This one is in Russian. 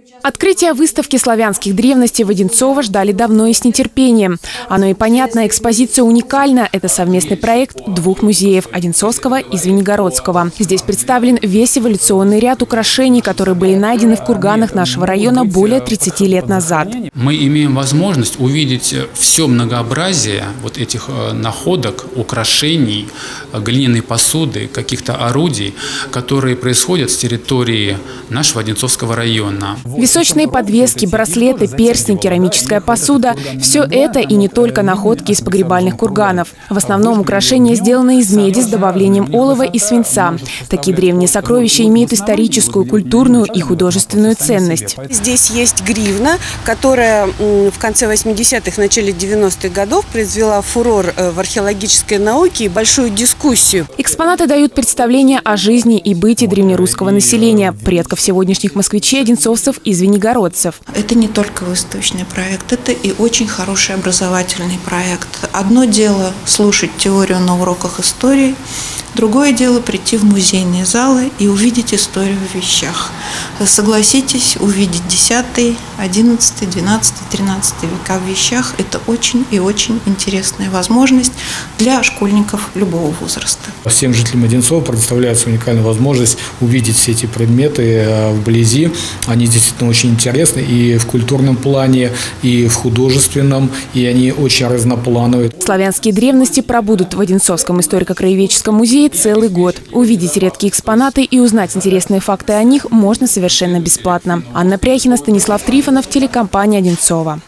Открытие выставки славянских древностей в Одинцово ждали давно и с нетерпением. Оно и понятно, экспозиция уникальна. Это совместный проект двух музеев – Одинцовского и Звенигородского. Здесь представлен весь эволюционный ряд украшений, которые были найдены в курганах нашего района более 30 лет назад. Мы имеем возможность увидеть все многообразие вот этих находок, украшений, глиняной посуды, каких-то орудий, которые происходят с территории нашего Одинцовского района. Височные подвески, браслеты, перстни, керамическая посуда – все это и не только находки из погребальных курганов. В основном украшения сделаны из меди с добавлением олова и свинца. Такие древние сокровища имеют историческую, культурную и художественную ценность. Здесь есть гривна, которая в конце 80-х, начале 90-х годов произвела фурор в археологической науке и большую дискуссию. Экспонаты дают представление о жизни и быте древнерусского населения, предков сегодняшних москвичей, одинцовцев и звенигородцев. Это не только выставочный проект, это и очень хороший образовательный проект. Одно дело слушать теорию на уроках истории, другое дело прийти в музейные залы и увидеть историю в вещах. Согласитесь, увидеть 10, 11, 12, 13 века в вещах – это очень и очень интересная возможность для школьников любого возраста. Всем жителям Одинцова предоставляется уникальная возможность увидеть все эти предметы вблизи. Они действительно очень интересны и в культурном плане, и в художественном, и они очень разноплановые. Славянские древности пробудут в Одинцовском историко-краеведческом музее целый год. Увидеть редкие экспонаты и узнать интересные факты о них можно совершенно бесплатно. Анна Пряхина, Станислав Трифонов, телекомпания «Одинцово».